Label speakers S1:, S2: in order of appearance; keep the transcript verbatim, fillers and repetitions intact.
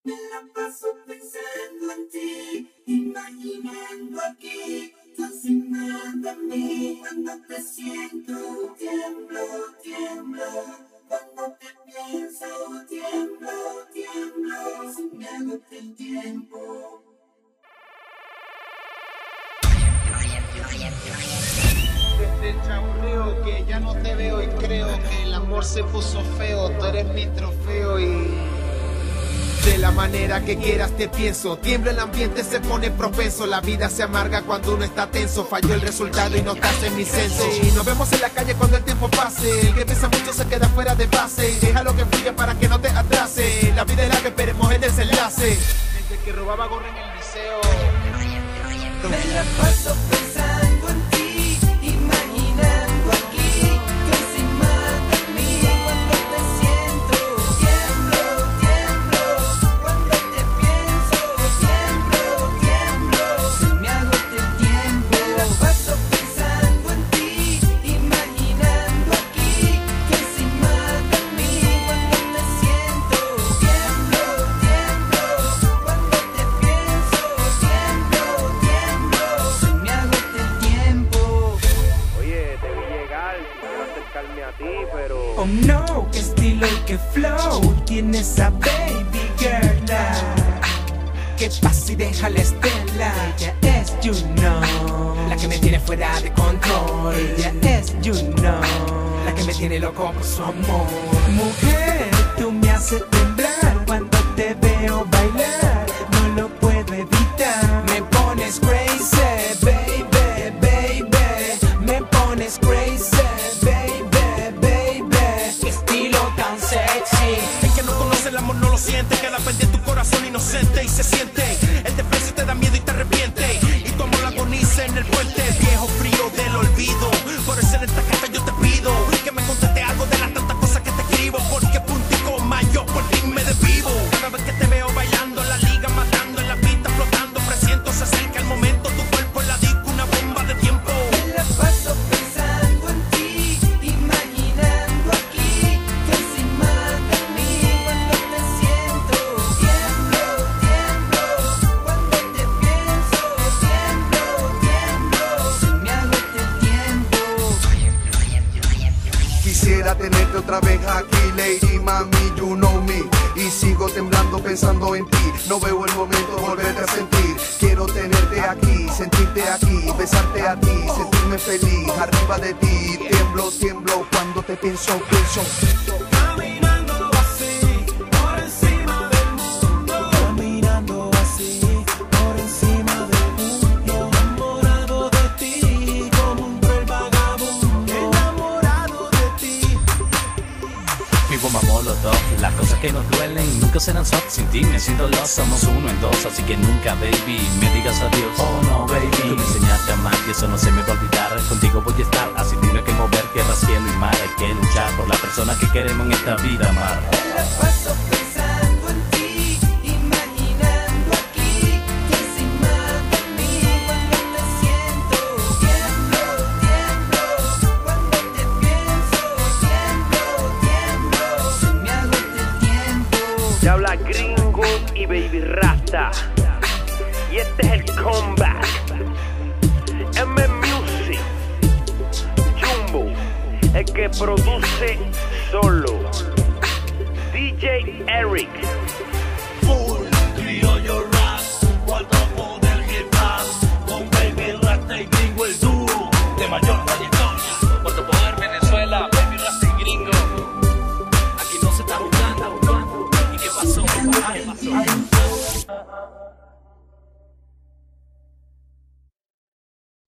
S1: Me la paso pensando en ti, imaginando aquí, tú sin nada en mí. Cuando te siento, tiemblo, tiemblo. Cuando te pienso, tiemblo, tiemblo. Se me agota el tiempo.
S2: Desde el chaburreo que ya no te veo y creo que el amor se puso feo. Tú eres mi trofeo y... de la manera que quieras te pienso. Tiembla el ambiente, se pone propenso. La vida se amarga cuando uno está tenso. Falló el resultado y no estás en mi senso. Y nos vemos en la calle cuando el tiempo pase. El que piensa mucho se queda fuera de base. Déjalo que fluya para que no te atrase. La vida es la que esperemos el desenlace. Desde que robaba gorra en el liceo.
S1: Me la paso pensando en ti, imaginando aquí, que se mata en mí. Cuando te siento, tiemblo, tiemblo. Cuando te pienso, tiemblo, tiemblo. Se me agota el tiempo. Me la paso pensando en ti, imaginando aquí, que se mata en mí. Cuando te siento, tiemblo, tiemblo. Cuando te pienso, tiemblo, tiemblo. Se me agota el tiempo.
S3: Oye, te vi llegar, quiero acercarme a ti, pero...
S1: Oh no, qué estilo y qué flow tiene esa baby girl. Que pasa y deja la estela. Ella es you know, la que me tiene fuera de control. Ella es you know, la que me tiene loco por su amor. Mujer, tú me haces temblar cuando te veo bailar. No lo puedo evitar. Me pones crazy, baby, baby. Me pones crazy, baby, baby. Qué estilo tan sexy.
S4: El que no conoce el amor no lo siente. Queda perdido tu corazón inocente y se siente. El desprecio te da miedo y te arrepiente. Y tu amor agoniza en el puente. Viejo frío del olvido. Por eso en esta carta yo te pido que me conteste algo de las tantas cosas que te escribo. Porque punto y coma yo por fin me desvivo. Cada vez que te veo bailando en la liga, matando en la pista, flotando, presiento, se acerca el momento. Tu cuerpo en la disco, una bomba de tiempo.
S1: Me la paso pensando en ti, imaginando aquí, que se mata en mí. Cuando te siento, tiemblo, tiemblo. Cuando te pienso, tiemblo, tiemblo. Se me agota el tiempo.
S5: Quisiera tenerte otra vez aquí, lady, mami, you know me. Y sigo temblando pensando en ti. No veo el momento de volverte a sentir. Quiero tenerte aquí, sentirte aquí, besarte a ti, sentirme feliz arriba de ti. Tiemblo, tiemblo cuando te pienso, pienso.
S4: Caminando así, por encima del mundo.
S1: Caminando así, por encima del mundo. Enamorado de ti, como un cruel vagabundo.
S4: Enamorado de ti.
S6: Vivo amor los dos, las cosas que nos duelen nunca serán soft. Sin ti me siento lost, somos uno en dos. Así que nunca, baby, me digas adiós. Oh no, baby, tú me enseñaste a amar y eso no se me va a olvidar. Contigo voy a estar, así tiene que mover tierra, cielo y mar. Hay que luchar por la persona que queremos en esta vida amar.
S1: Me la paso pensando en ti, imaginando aquí, que se mata en mí. Cuando te siento, tiemblo, tiemblo. Cuando te pienso, tiemblo, tiemblo. Se me agota el tiempo.
S3: Te habla Gringo y Baby Rasta. Y este es el comeback. M Music, Jumbo, el que produce solo. D J Eric.
S4: Full criollo rap, cuatro poder hip hop. Con Baby Rasta y Gringo el dúo de mayor trayectoria. Cuatro poder Venezuela, Baby Rasta y Gringo. Aquí no se está jugando. ¿Y qué pasó? ¿Qué pasó?